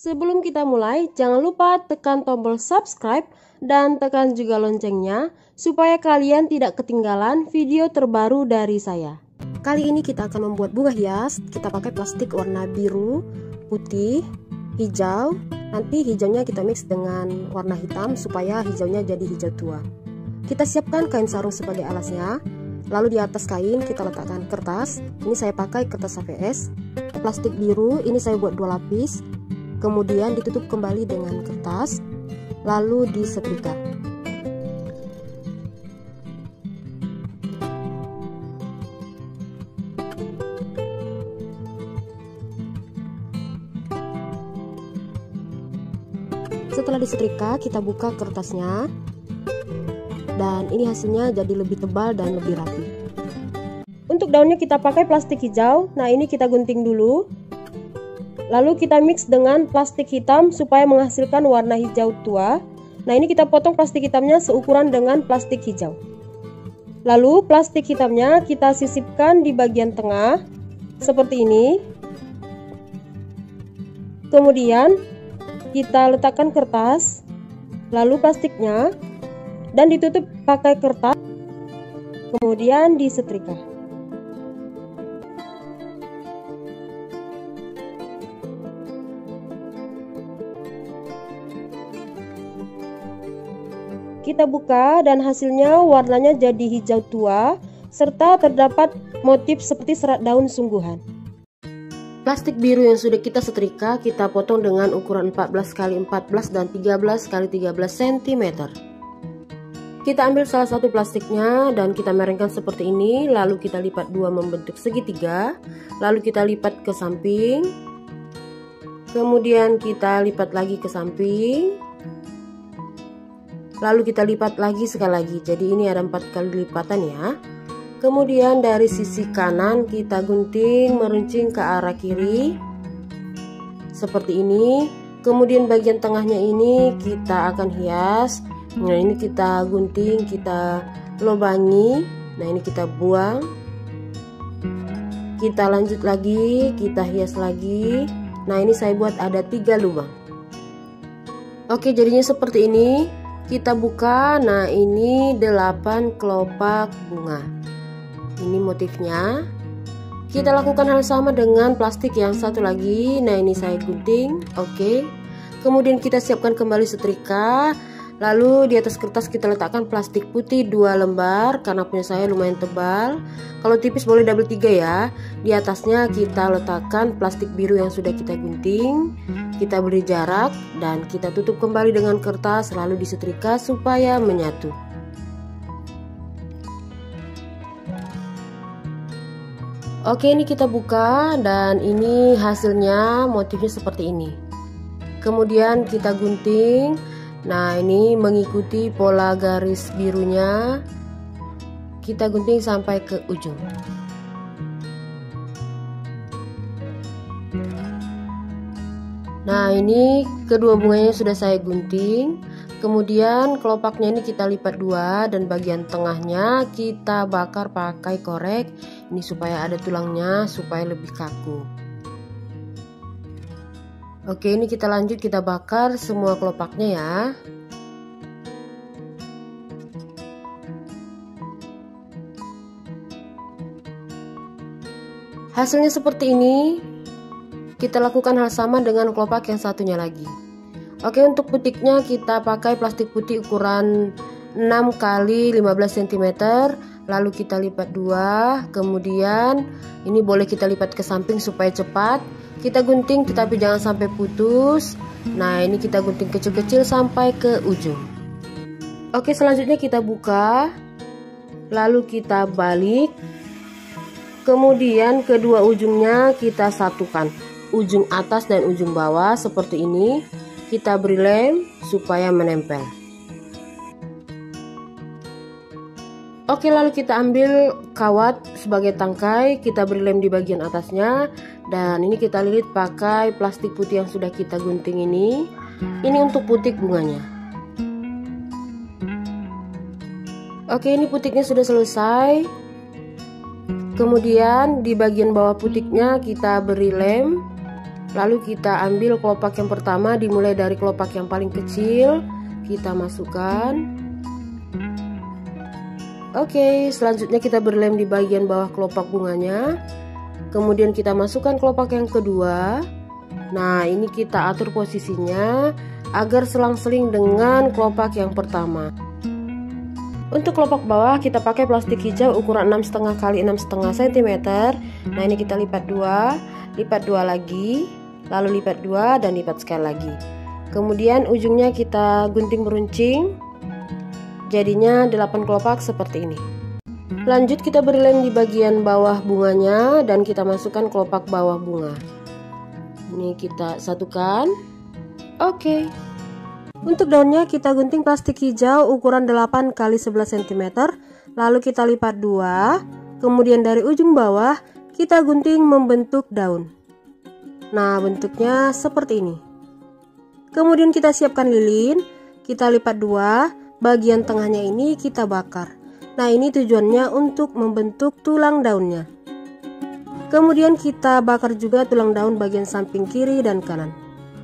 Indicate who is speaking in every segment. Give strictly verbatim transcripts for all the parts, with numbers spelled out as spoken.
Speaker 1: Sebelum kita mulai, jangan lupa tekan tombol subscribe dan tekan juga loncengnya supaya kalian tidak ketinggalan video terbaru dari saya. Kali ini kita akan membuat bunga hias. Kita pakai plastik warna biru, putih, hijau. Nanti hijaunya kita mix dengan warna hitam supaya hijaunya jadi hijau tua. Kita siapkan kain sarung sebagai alasnya. Lalu di atas kain kita letakkan kertas. Ini saya pakai kertas H V S. Plastik biru ini saya buat dua lapis. Kemudian ditutup kembali dengan kertas. Lalu disetrika. Setelah disetrika, kita buka kertasnya. Dan ini hasilnya jadi lebih tebal dan lebih rapi. Untuk daunnya kita pakai plastik hijau. Nah, ini kita gunting dulu. Lalu kita mix dengan plastik hitam supaya menghasilkan warna hijau tua. Nah, ini kita potong plastik hitamnya seukuran dengan plastik hijau. Lalu plastik hitamnya kita sisipkan di bagian tengah seperti ini. Kemudian kita letakkan kertas, lalu plastiknya, dan ditutup pakai kertas, kemudian disetrika. Kita buka dan hasilnya warnanya jadi hijau tua serta terdapat motif seperti serat daun sungguhan. Plastik biru yang sudah kita setrika kita potong dengan ukuran empat belas kali empat belas dan tiga belas kali tiga belas sentimeter. Kita ambil salah satu plastiknya dan kita miringkan seperti ini, lalu kita lipat dua membentuk segitiga, lalu kita lipat ke samping, kemudian kita lipat lagi ke samping, lalu kita lipat lagi sekali lagi. Jadi ini ada empat kali lipatan ya. Kemudian dari sisi kanan kita gunting meruncing ke arah kiri seperti ini. Kemudian bagian tengahnya ini kita akan hias. Nah, ini kita gunting, kita lobangi. Nah, ini kita buang. Kita lanjut lagi, kita hias lagi. Nah, ini saya buat ada tiga lubang. Oke, jadinya seperti ini. Kita buka. Nah, ini delapan kelopak bunga. Ini motifnya. Kita lakukan hal sama dengan plastik yang satu lagi. Nah, ini saya gunting. Oke. Kemudian kita siapkan kembali setrika. Lalu di atas kertas kita letakkan plastik putih dua lembar karena punya saya lumayan tebal. Kalau tipis boleh double tiga ya. Di atasnya kita letakkan plastik biru yang sudah kita gunting. Kita beri jarak dan kita tutup kembali dengan kertas lalu disetrika supaya menyatu. Oke, ini kita buka dan ini hasilnya motifnya seperti ini. Kemudian kita gunting. Nah, ini mengikuti pola garis birunya. Kita gunting sampai ke ujung. Nah, ini kedua bunganya sudah saya gunting. Kemudian kelopaknya ini kita lipat dua dan bagian tengahnya kita bakar pakai korek. Ini supaya ada tulangnya, supaya lebih kaku. Oke, ini kita lanjut, kita bakar semua kelopaknya ya. Hasilnya seperti ini. Kita lakukan hal sama dengan kelopak yang satunya lagi. Oke, untuk putiknya kita pakai plastik putih ukuran enam kali lima belas sentimeter. Lalu kita lipat dua. Kemudian ini boleh kita lipat ke samping supaya cepat. Kita gunting tetapi jangan sampai putus. Nah, ini kita gunting kecil-kecil sampai ke ujung. Oke, selanjutnya kita buka. Lalu kita balik. Kemudian kedua ujungnya kita satukan. Ujung atas dan ujung bawah seperti ini. Kita beri lem supaya menempel. Oke, lalu kita ambil kawat sebagai tangkai. Kita beri lem di bagian atasnya. Dan ini kita lilit pakai plastik putih yang sudah kita gunting ini. Ini untuk putik bunganya. Oke, ini putiknya sudah selesai. Kemudian di bagian bawah putiknya kita beri lem. Lalu kita ambil kelopak yang pertama, dimulai dari kelopak yang paling kecil, kita masukkan. Oke, selanjutnya kita berlem di bagian bawah kelopak bunganya. Kemudian kita masukkan kelopak yang kedua. Nah, ini kita atur posisinya agar selang-seling dengan kelopak yang pertama. Untuk kelopak bawah kita pakai plastik hijau ukuran enam koma lima kali enam koma lima sentimeter. Nah, ini kita lipat dua, lipat dua lagi, lalu lipat dua dan lipat sekali lagi. Kemudian ujungnya kita gunting meruncing. Jadinya delapan kelopak seperti ini. Lanjut kita beri lem di bagian bawah bunganya dan kita masukkan kelopak bawah bunga. Ini kita satukan. Oke. Untuk daunnya kita gunting plastik hijau ukuran delapan kali sebelas sentimeter, lalu kita lipat dua. Kemudian dari ujung bawah kita gunting membentuk daun. Nah, bentuknya seperti ini. Kemudian kita siapkan lilin, kita lipat dua, bagian tengahnya ini kita bakar. Nah, ini tujuannya untuk membentuk tulang daunnya. Kemudian kita bakar juga tulang daun bagian samping kiri dan kanan.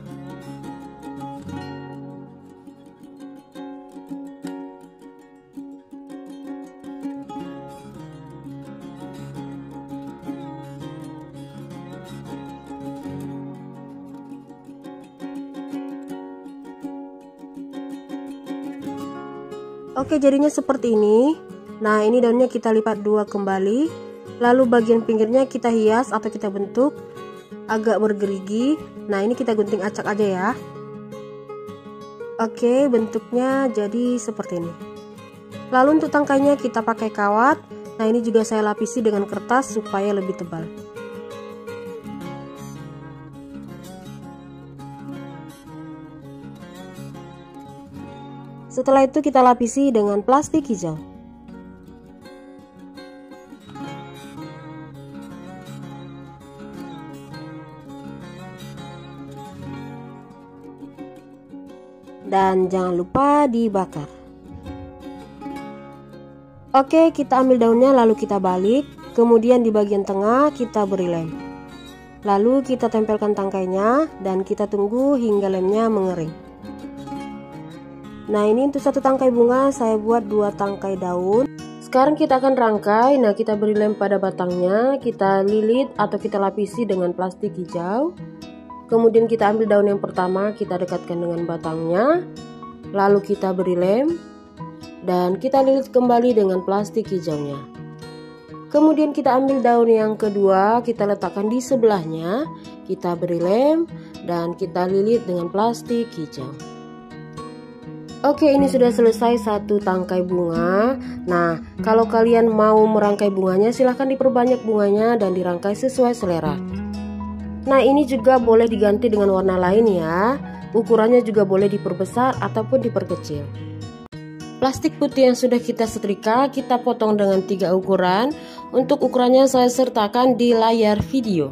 Speaker 1: Oke, jadinya seperti ini. Nah, ini daunnya kita lipat dua kembali. Lalu bagian pinggirnya kita hias atau kita bentuk agak bergerigi. Nah, ini kita gunting acak aja ya. Oke, bentuknya jadi seperti ini. Lalu untuk tangkainya kita pakai kawat. Nah, ini juga saya lapisi dengan kertas supaya lebih tebal. Setelah itu kita lapisi dengan plastik hijau. Dan jangan lupa dibakar. Oke, kita ambil daunnya lalu kita balik. Kemudian di bagian tengah kita beri lem. Lalu kita tempelkan tangkainya dan kita tunggu hingga lemnya mengering. Nah, ini untuk satu tangkai bunga saya buat dua tangkai daun. Sekarang kita akan rangkai. Nah, kita beri lem pada batangnya, kita lilit atau kita lapisi dengan plastik hijau. Kemudian kita ambil daun yang pertama, kita dekatkan dengan batangnya. Lalu kita beri lem dan kita lilit kembali dengan plastik hijaunya. Kemudian kita ambil daun yang kedua, kita letakkan di sebelahnya. Kita beri lem dan kita lilit dengan plastik hijau. Oke, ini sudah selesai satu tangkai bunga. Nah, kalau kalian mau merangkai bunganya, silahkan diperbanyak bunganya dan dirangkai sesuai selera. Nah, ini juga boleh diganti dengan warna lain ya. Ukurannya juga boleh diperbesar ataupun diperkecil. Plastik putih yang sudah kita setrika, kita potong dengan tiga ukuran. Untuk ukurannya saya sertakan di layar video.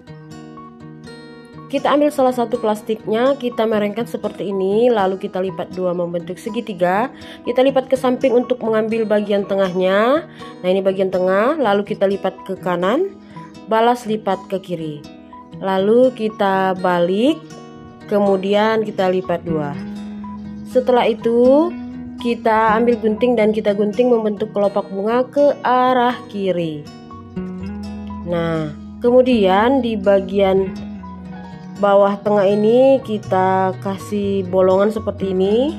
Speaker 1: Kita ambil salah satu plastiknya, kita merengkan seperti ini, lalu kita lipat dua membentuk segitiga. Kita lipat ke samping untuk mengambil bagian tengahnya. Nah, ini bagian tengah, lalu kita lipat ke kanan, balas lipat ke kiri. Lalu kita balik, kemudian kita lipat dua. Setelah itu kita ambil gunting dan kita gunting membentuk kelopak bunga ke arah kiri. Nah, kemudian di bagian bawah tengah ini kita kasih bolongan seperti ini.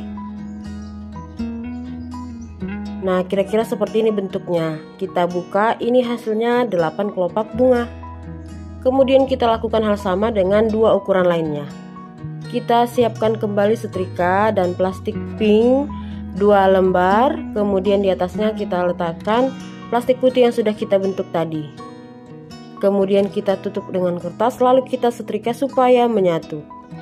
Speaker 1: Nah, kira-kira seperti ini bentuknya. Kita buka, ini hasilnya delapan kelopak bunga. Kemudian kita lakukan hal sama dengan dua ukuran lainnya. Kita siapkan kembali setrika dan plastik pink dua lembar. Kemudian di atasnya kita letakkan plastik putih yang sudah kita bentuk tadi. Kemudian kita tutup dengan kertas, lalu kita setrika supaya menyatu.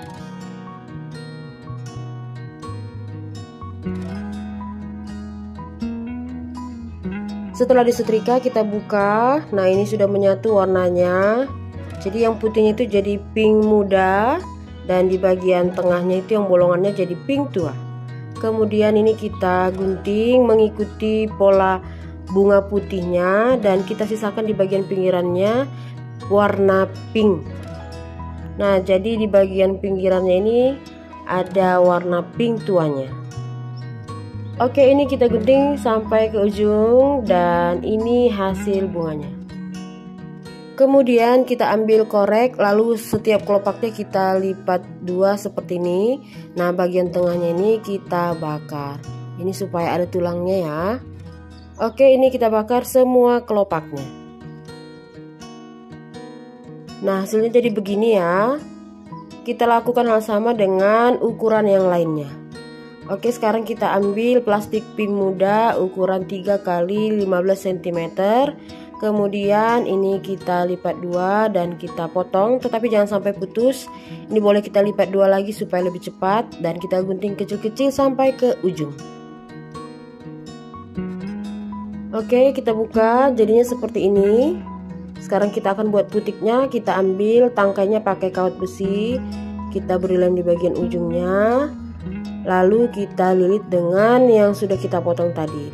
Speaker 1: Setelah disetrika kita buka. Nah, ini sudah menyatu warnanya. Jadi yang putihnya itu jadi pink muda, dan di bagian tengahnya itu yang bolongannya jadi pink tua. Kemudian ini kita gunting mengikuti pola bunga putihnya dan kita sisakan di bagian pinggirannya warna pink. Nah, jadi di bagian pinggirannya ini ada warna pink tuanya. Oke, ini kita gunting sampai ke ujung dan ini hasil bunganya. Kemudian kita ambil korek, lalu setiap kelopaknya kita lipat dua seperti ini. Nah, bagian tengahnya ini kita bakar. Ini supaya ada tulangnya ya. Oke, ini kita bakar semua kelopaknya. Nah, hasilnya jadi begini ya. Kita lakukan hal sama dengan ukuran yang lainnya. Oke, sekarang kita ambil plastik pink muda ukuran tiga kali lima belas sentimeter. Kemudian ini kita lipat dua dan kita potong, tetapi jangan sampai putus. Ini boleh kita lipat dua lagi supaya lebih cepat, dan kita gunting kecil-kecil sampai ke ujung. Oke, kita buka, jadinya seperti ini. Sekarang kita akan buat putiknya. Kita ambil tangkainya pakai kawat besi, kita beri lem di bagian ujungnya. Lalu kita lilit dengan yang sudah kita potong tadi.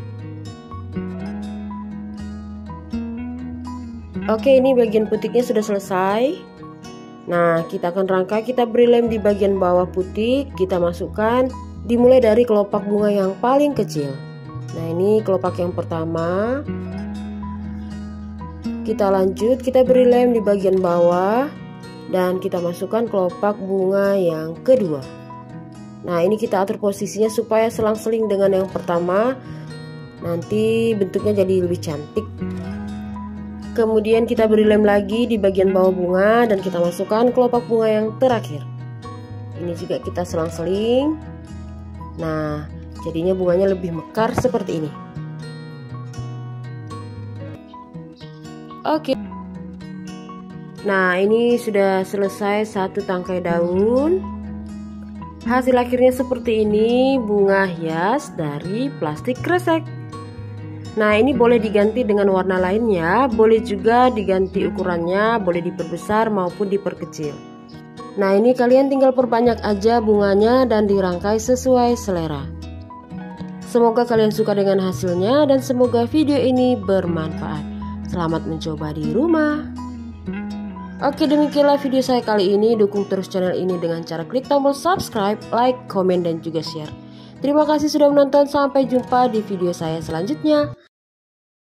Speaker 1: Oke, ini bagian putiknya sudah selesai. Nah, kita akan rangkai, kita beri lem di bagian bawah putik, kita masukkan, dimulai dari kelopak bunga yang paling kecil. Nah, ini kelopak yang pertama. Kita lanjut, kita beri lem di bagian bawah dan kita masukkan kelopak bunga yang kedua. Nah, ini kita atur posisinya supaya selang-seling dengan yang pertama. Nanti bentuknya jadi lebih cantik. Kemudian kita beri lem lagi di bagian bawah bunga dan kita masukkan kelopak bunga yang terakhir. Ini juga kita selang-seling. Nah, jadinya bunganya lebih mekar seperti ini. Oke. Nah, ini sudah selesai satu tangkai daun. Hasil akhirnya seperti ini, bunga hias dari plastik kresek. Nah, ini boleh diganti dengan warna lainnya, boleh juga diganti ukurannya, boleh diperbesar maupun diperkecil. Nah, ini kalian tinggal perbanyak aja bunganya dan dirangkai sesuai selera. Semoga kalian suka dengan hasilnya dan semoga video ini bermanfaat. Selamat mencoba di rumah. Oke, demikianlah video saya kali ini. Dukung terus channel ini dengan cara klik tombol subscribe, like, komen, dan juga share. Terima kasih sudah menonton. Sampai jumpa di video saya selanjutnya.